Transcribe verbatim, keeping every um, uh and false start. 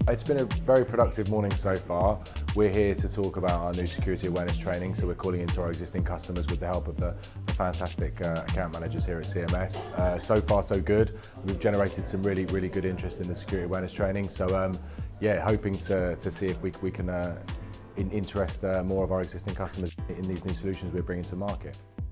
It's been a very productive morning so far. We're here to talk about our new security awareness training, so we're calling into our existing customers with the help of the, the fantastic uh, account managers here at C M S. Uh, so far so good. We've generated some really, really good interest in the security awareness training, so um, yeah, hoping to, to see if we, we can uh, in, interest uh, more of our existing customers in these new solutions we're bringing to market.